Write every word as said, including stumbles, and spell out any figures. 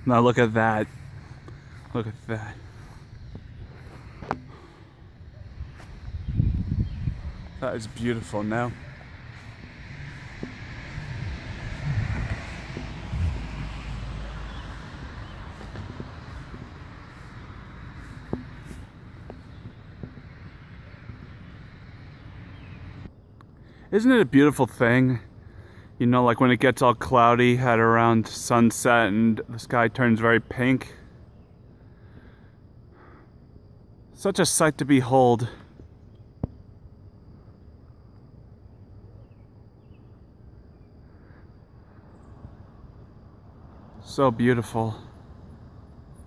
Now look at that. Look at that. That is beautiful now. Isn't it a beautiful thing? You know, like when it gets all cloudy at around sunset and the sky turns very pink. Such a sight to behold. So beautiful.